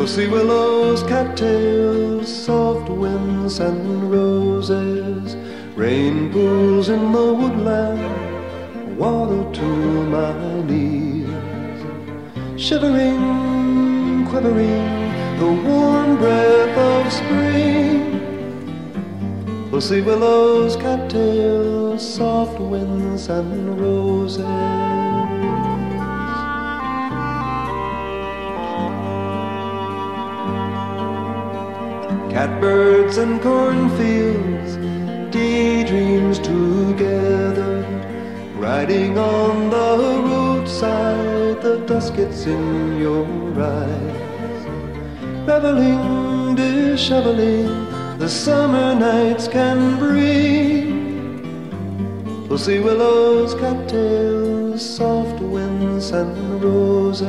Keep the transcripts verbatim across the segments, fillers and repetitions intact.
Pussy willows, cattails, soft winds and roses, rain pools in the woodland, water to my knees. Shivering, quivering, the warm breath of spring. Pussy willows, cattails, soft winds and roses. Catbirds and cornfields, daydreams together, riding on the roadside, the dusk gets in your eyes. Reveling, disheveling, the summer nights can bring. Pussy willows, cattails, soft winds and roses.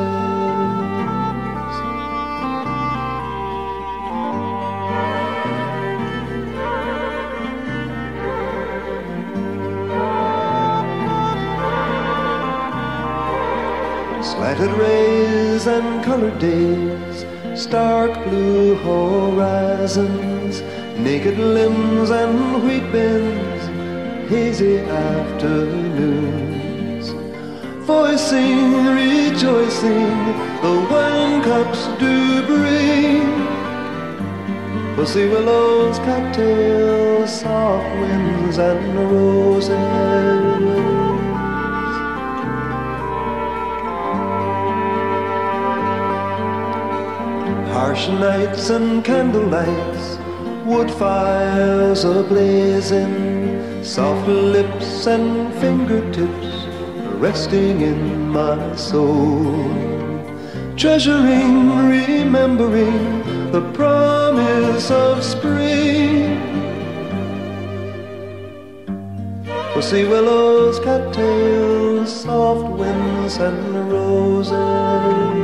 Slanted rays and colored days, stark blue horizons, naked limbs and wheat bins, hazy afternoons. Voicing, rejoicing, the wine cups do bring. Pussy willows, cattails, soft winds and roses. Harsh nights and candlelights, wood fires a-blazing, soft lips and fingertips resting in my soul. Treasuring, remembering the promise of spring. Pussy willows, cattails, soft winds and roses.